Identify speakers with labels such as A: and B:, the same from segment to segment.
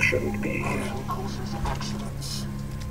A: showed me.
B: Causes accidents.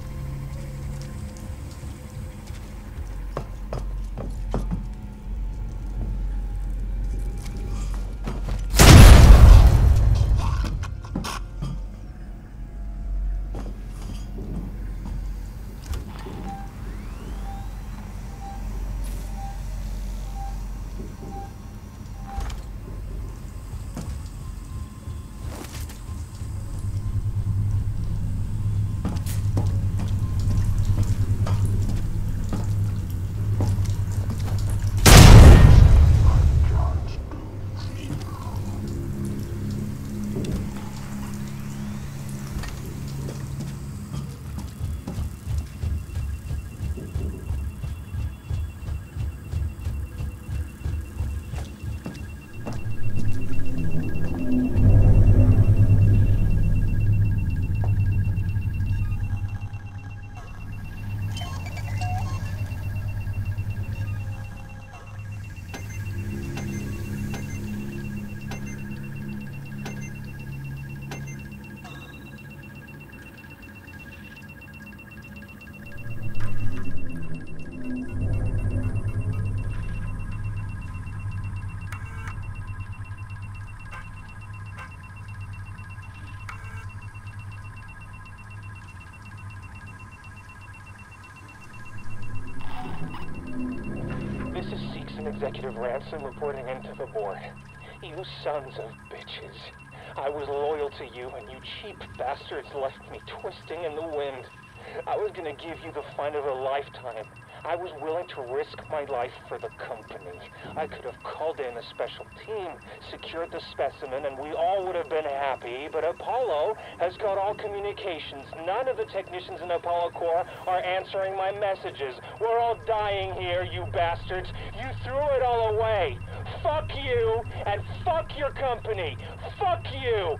C: This is Seeks and Executive Ransom reporting into the board. You sons of bitches. I was loyal to you, and you cheap bastards left me twisting in the wind. I was gonna give you the find of a lifetime. I was willing to risk my life for the company. I could have called in a special team, secured the specimen, and we all would have been happy, but Apollo has got all communications. None of the technicians in Apollo Corps are answering my messages. We're all dying here, you bastards. You threw it all away. Fuck you, and fuck your company. Fuck you!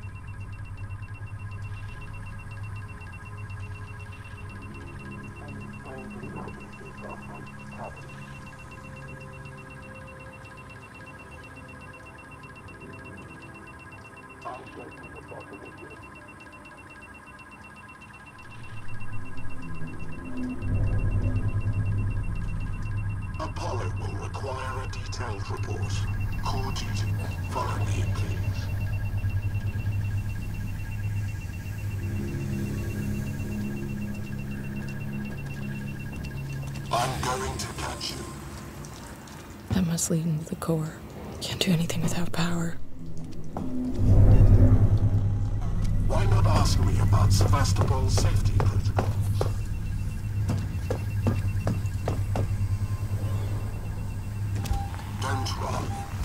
B: Apollo will require a detailed report. Core duty. Follow me, please. I'm going to catch you.
D: That must lead into the core. Can't do anything without power.
B: Why not ask me about Sevastopol's safety protocols? Don't run.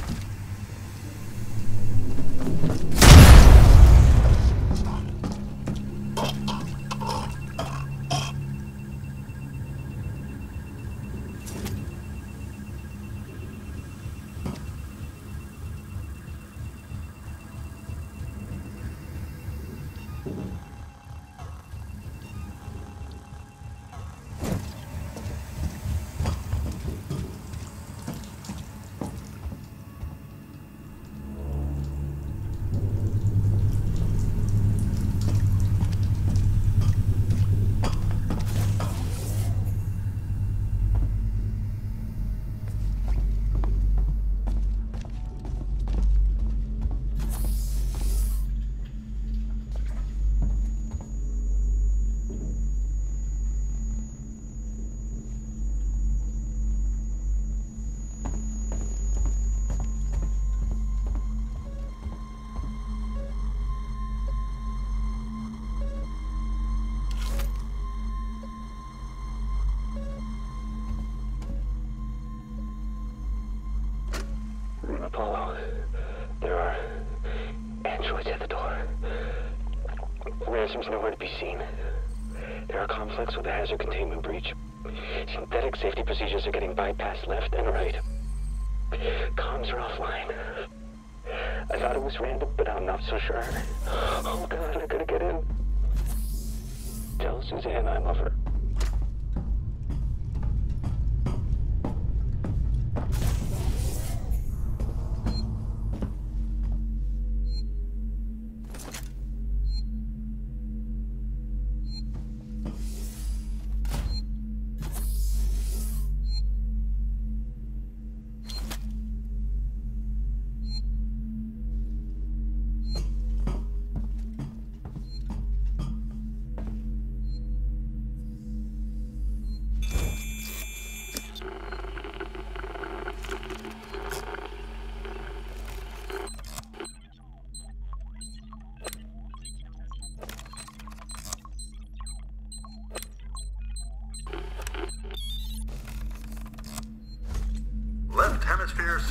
C: Apollo, there are androids at the door. Ransom's nowhere to be seen. There are conflicts with the hazard containment breach. Synthetic safety procedures are getting bypassed left and right. Comms are offline. I thought it was random, but I'm not so sure. Oh God, I gotta get in. Tell Suzanne I love her.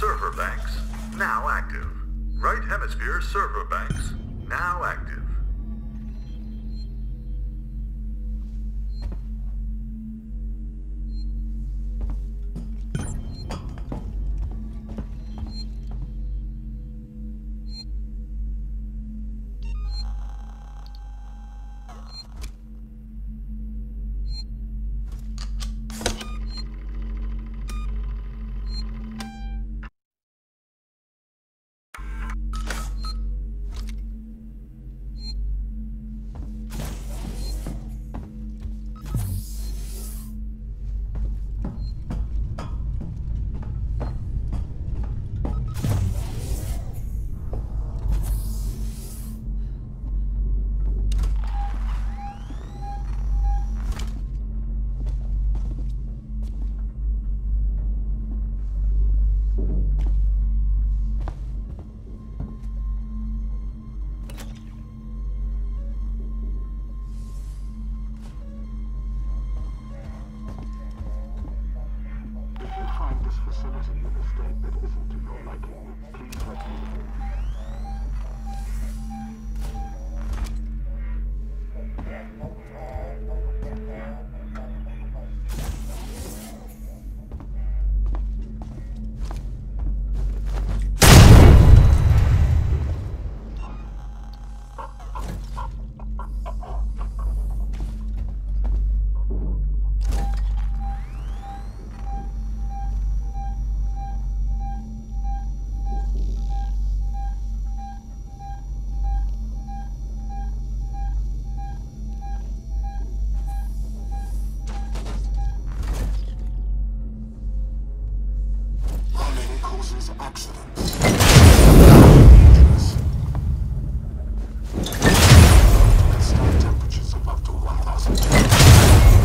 A: server banks now active. Right hemisphere server banks now active.
B: If you find this facility in a state that isn't to your liking, please let me know. Running causes accidents. Dangerous. At stand temperatures of up to 1,000.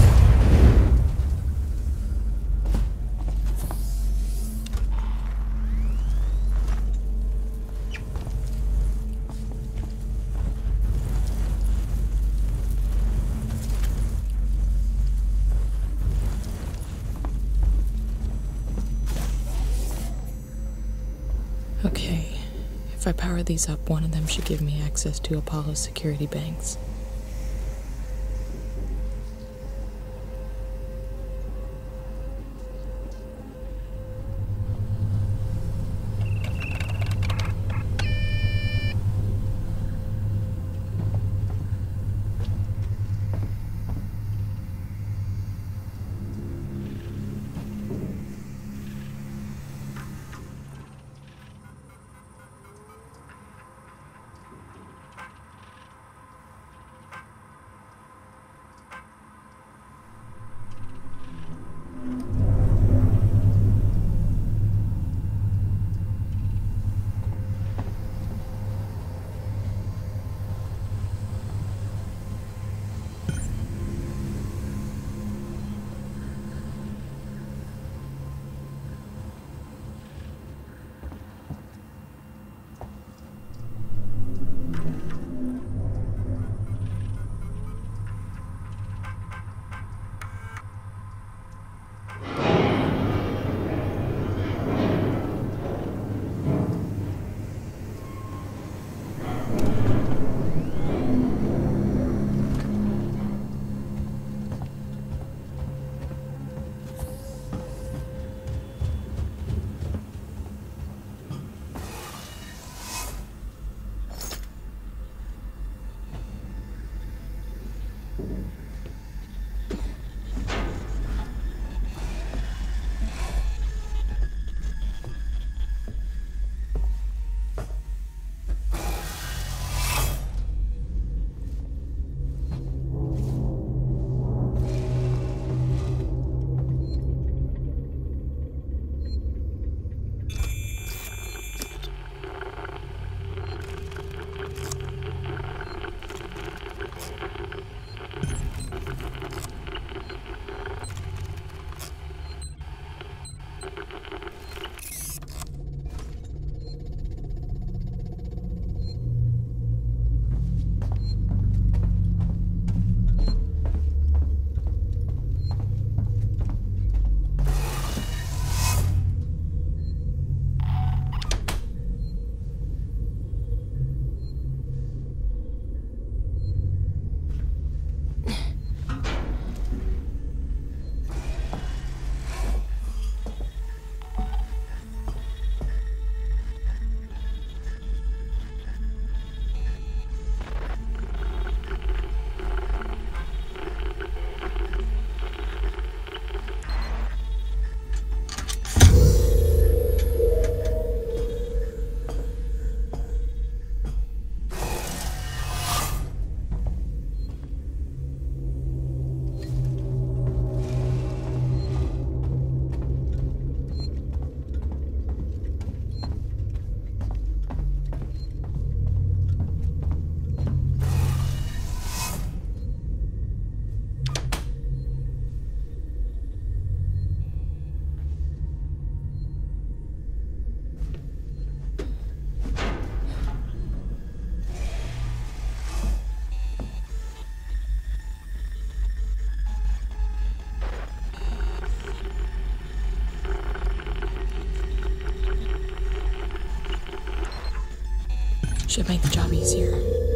D: Okay, if I power these up, one of them should give me access to Apollo's security banks. Should make the job easier.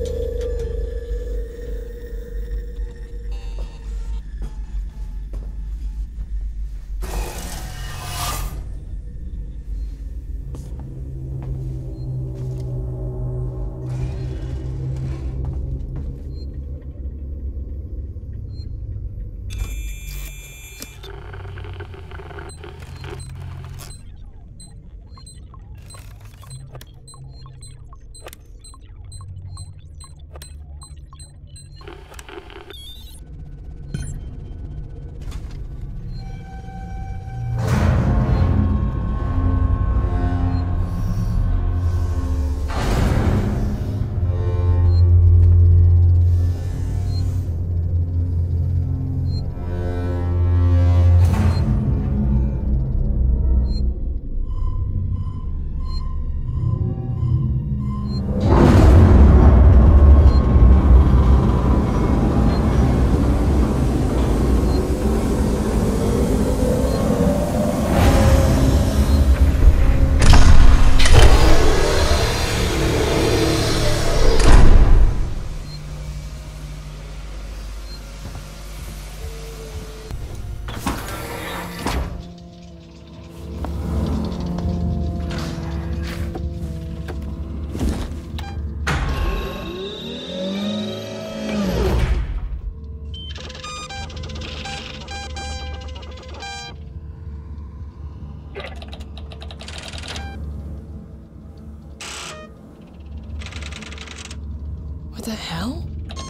D: What the hell?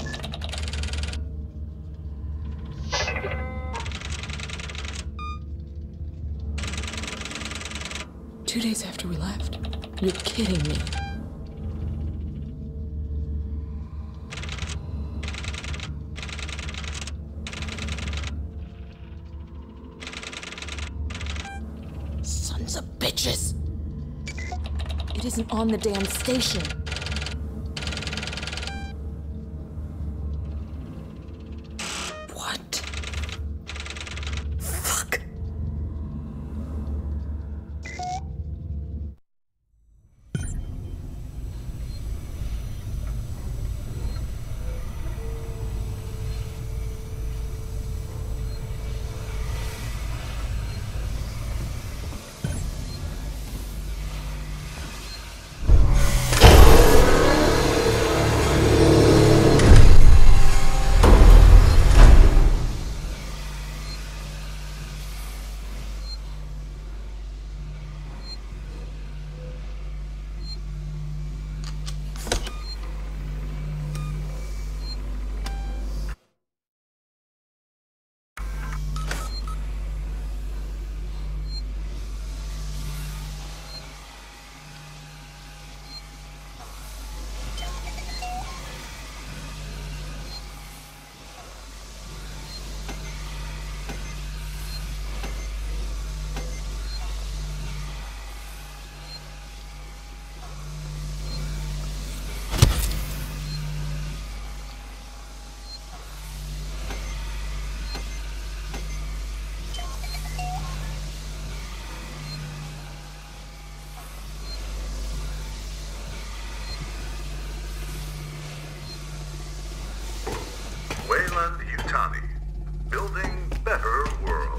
D: Two days after we left? You're kidding me. Sons of bitches! It isn't on the damn station. What? Fuck.
A: Wayland Yutani, building better worlds.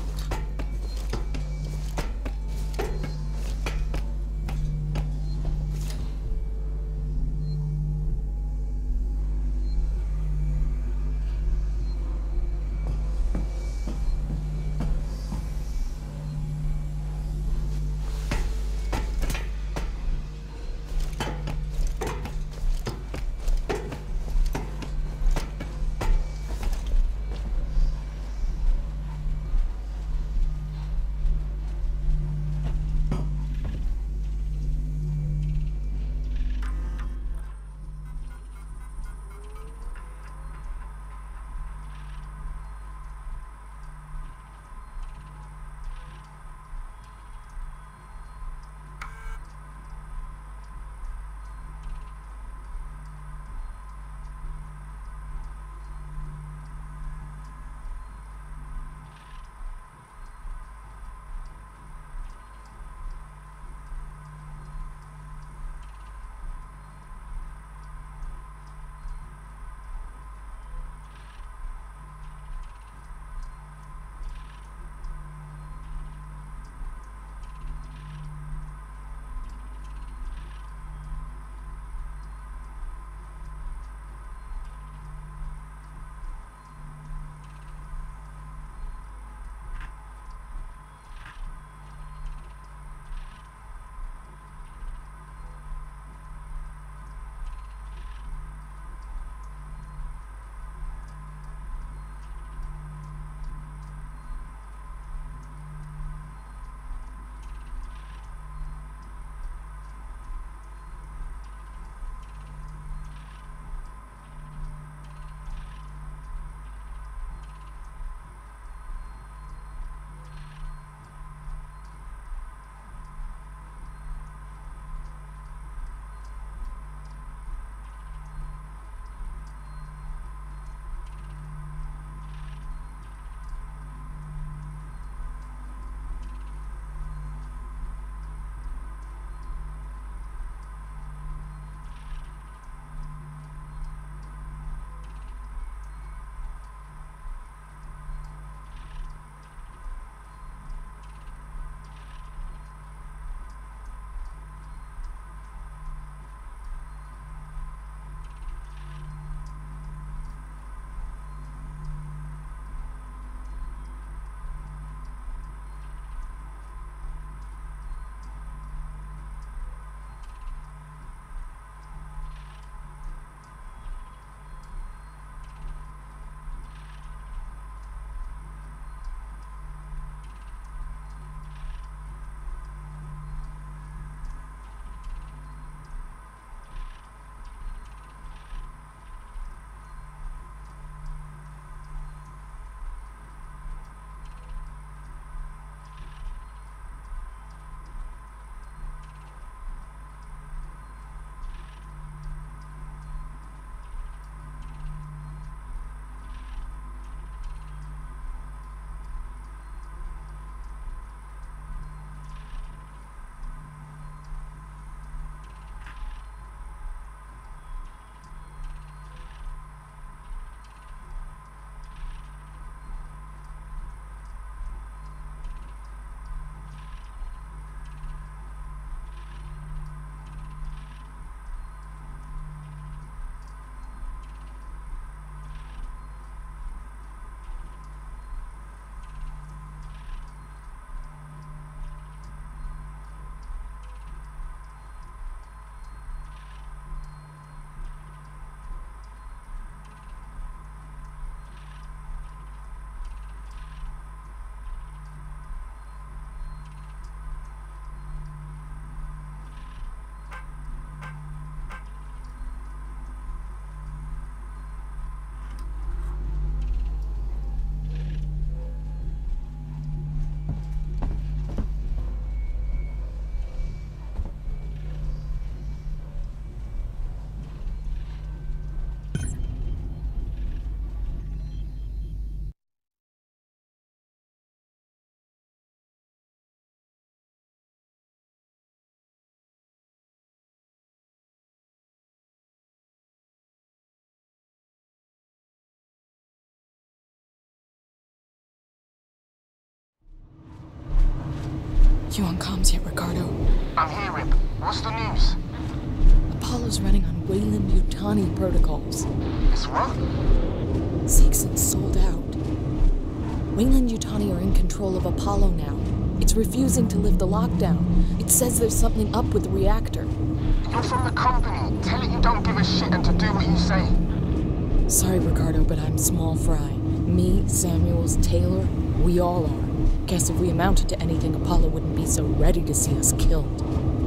D: You on comms yet, Ricardo?
E: I'm here, Rip. What's the news?
D: Apollo's running on Weyland-Yutani protocols.
E: It's what?
D: Seegson sold out. Weyland-Yutani are in control of Apollo now. It's refusing to lift the lockdown. It says there's something up with the reactor.
E: You're from the company. Tell it you don't give a shit and to do what you say.
D: Sorry, Ricardo, but I'm small fry. Me, Samuels, Taylor, we all are. Guess if we amounted to anything, Apollo wouldn't be so ready to see us killed.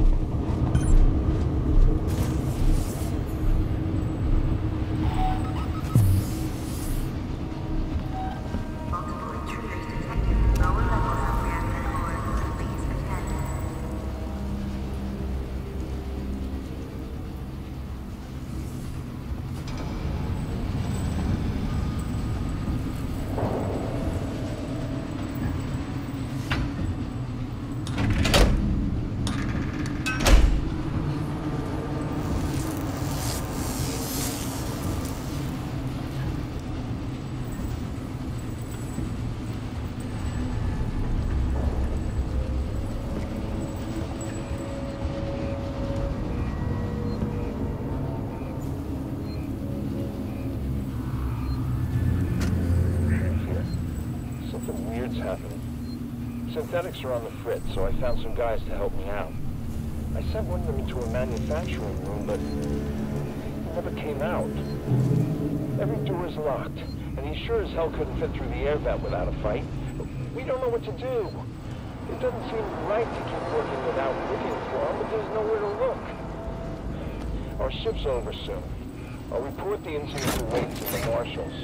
F: Multiple intruders detected. Lower levels of reactor core. Please attend.
C: Something weird's happening. Synthetics are on the fritz, so I found some guys to help me out. I sent one of them into a manufacturing room, but he never came out. Every door is locked, and he sure as hell couldn't fit through the air vent without a fight. We don't know what to do. It doesn't seem right to keep working without looking for him, but there's nowhere to look. Our shift's over soon. I'll report the incident to Waits and the marshals.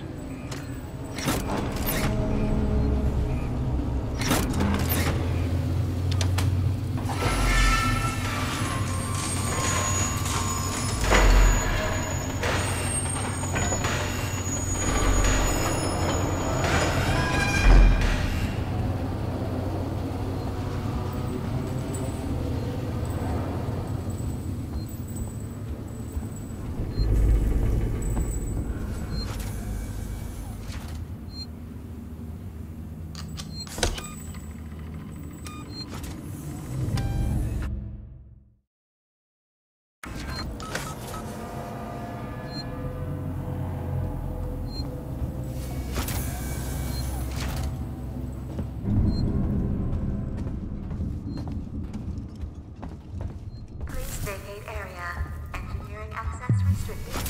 F: Please vacate area. Engineering access restricted.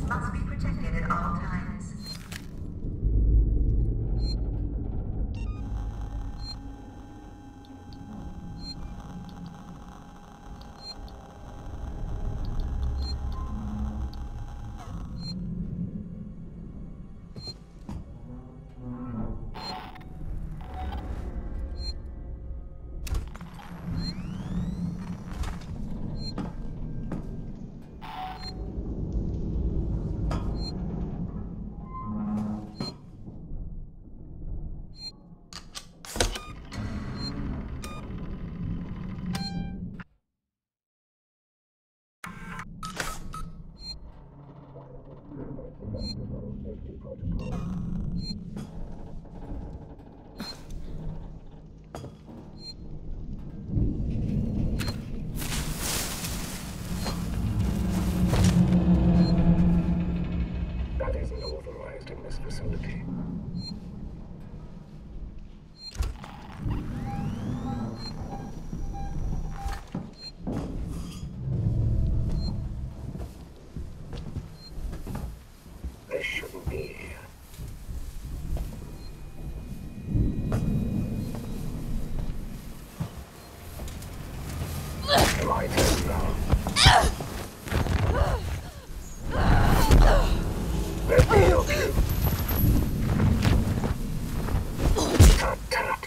F: Must be protected at all times.
B: That isn't authorized in this facility. This shouldn't be here. My turn now. Let me help you. Tut tut.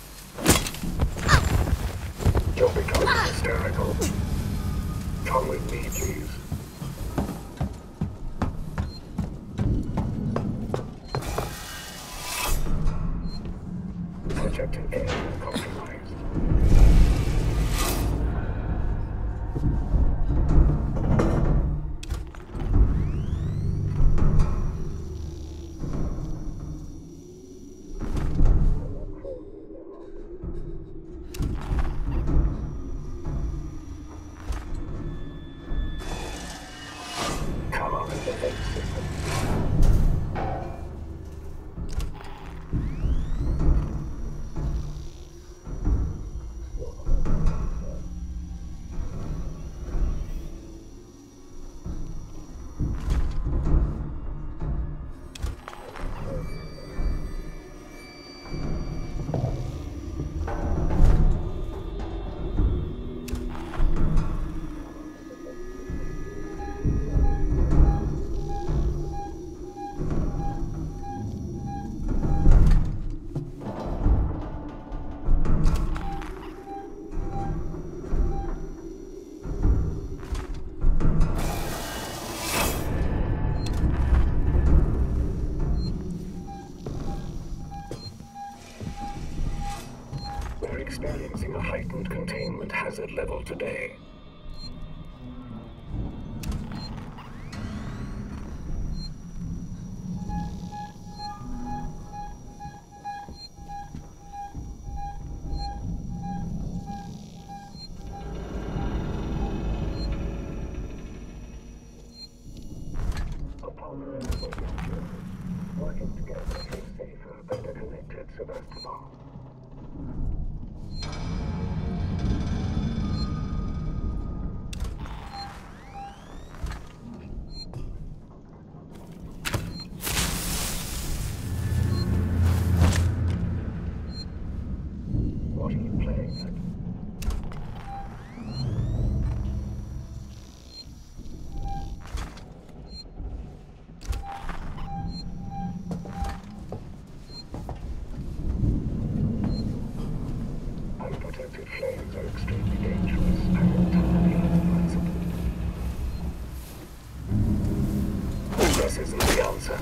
B: You're becoming hysterical. Come with me, please. Projecting area compromised. Come on, the vent system. We're experiencing a heightened containment hazard level today. Working together to safer, better connected Sebastopol. What are you playing at? Unprotected flames are extremely dangerous and entirely unadvisable. This isn't the answer.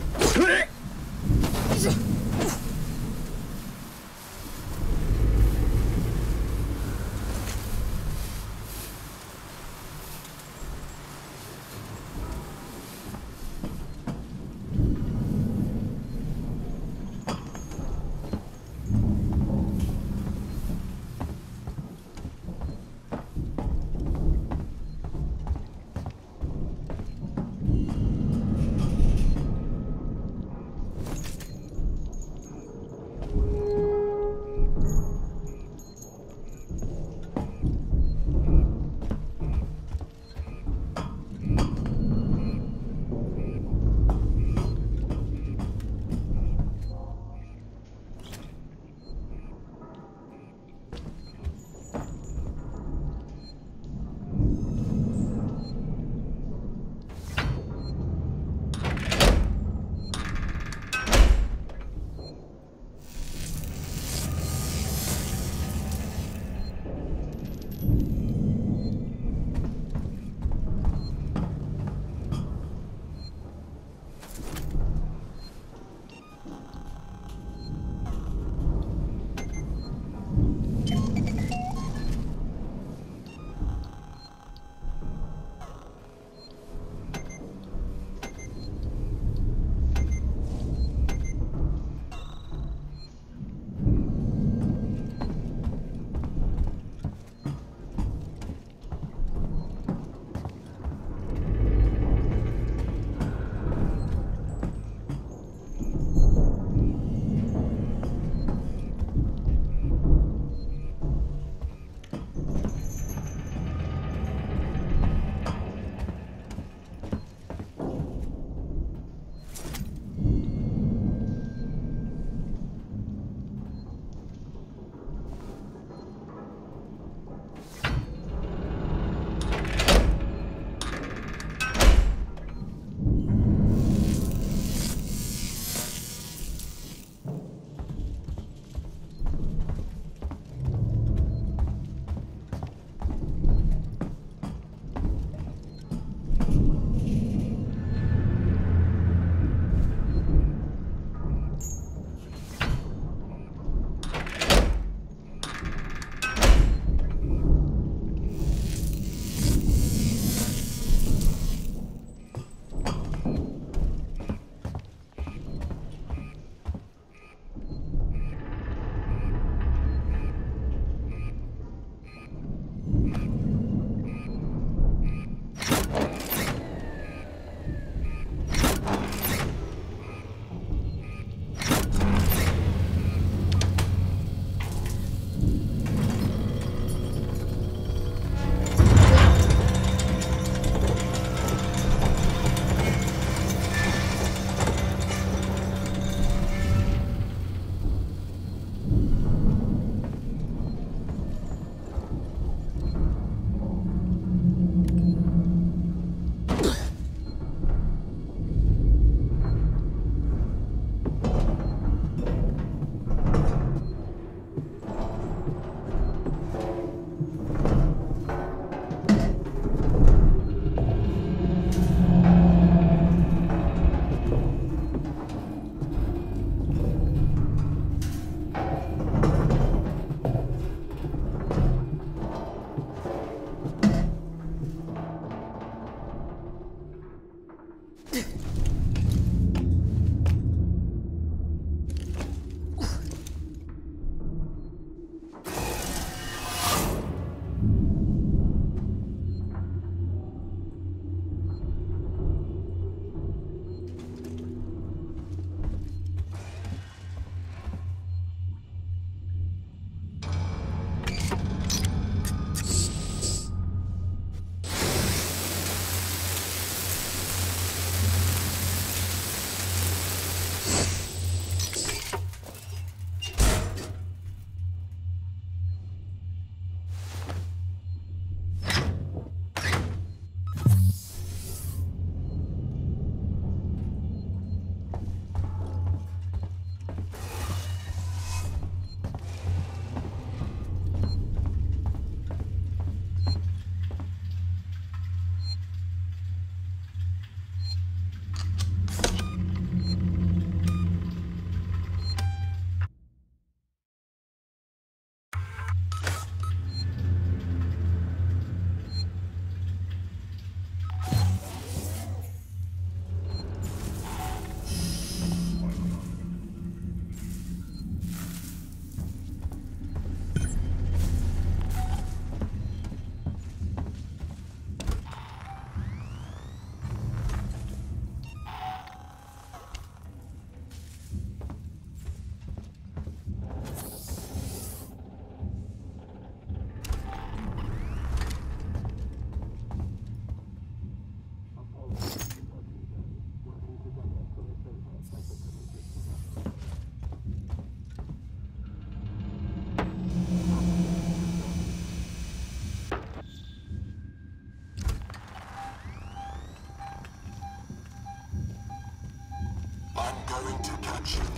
B: going to catch you.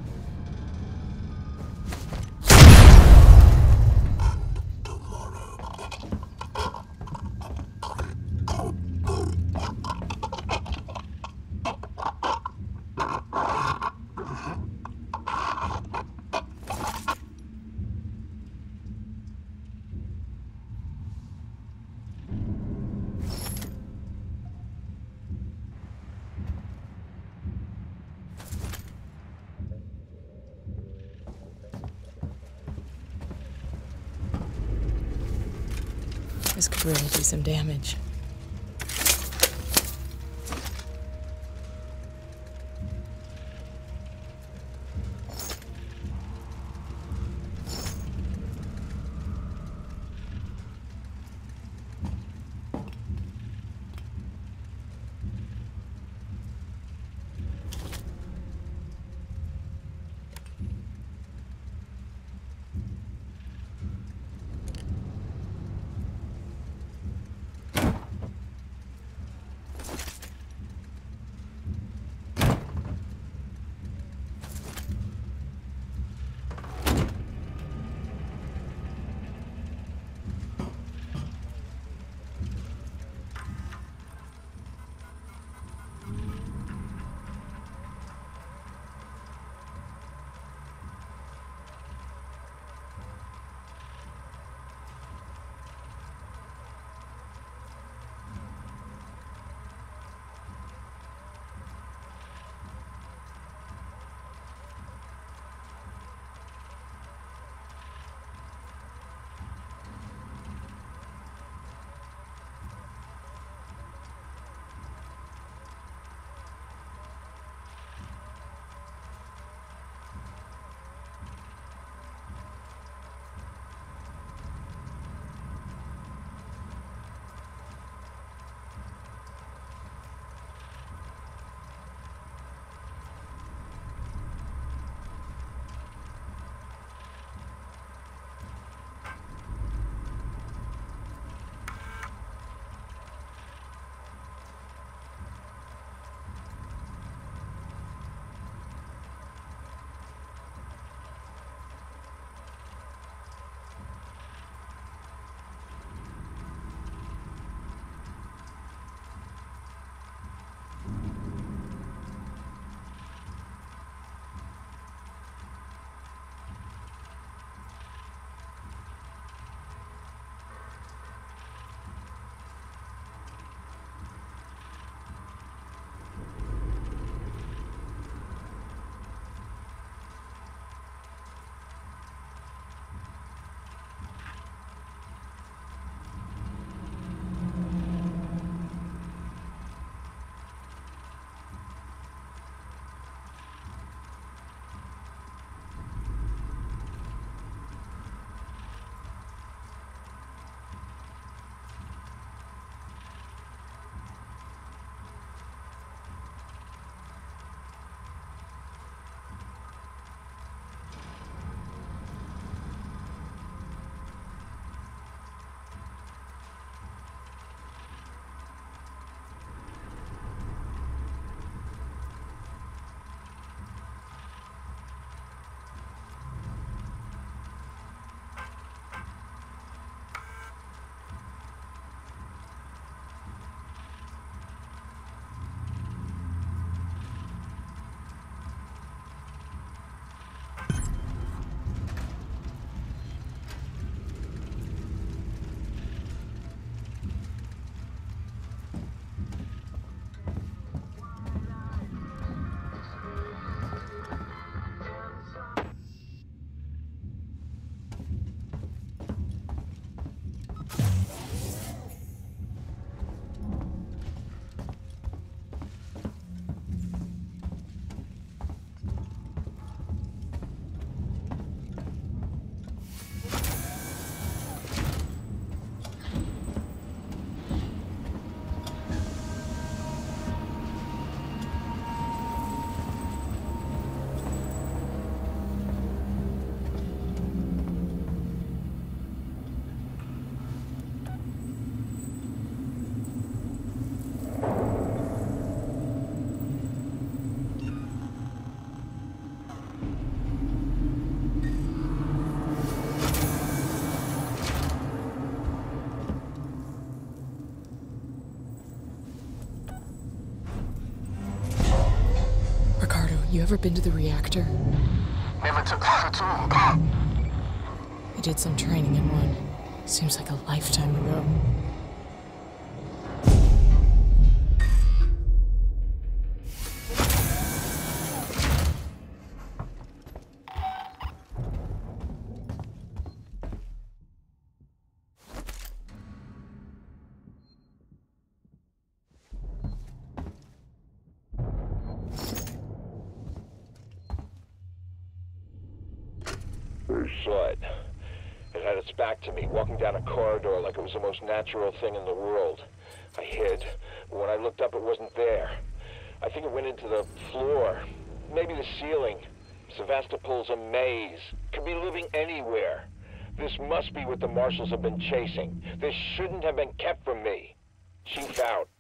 B: And tomorrow.
D: This could really do some damage. You ever been to the reactor?
E: Never took that at all.
D: I did some training in one. Seems like a lifetime ago.
G: Saw it. It had its back to me, walking down a corridor like it was the most natural thing in the world. I hid, but when I looked up, it wasn't there. I think it went into the floor, maybe the ceiling. Sevastopol's a maze. Could be living anywhere. This must be what the marshals have been chasing. This shouldn't have been kept from me. Chief out.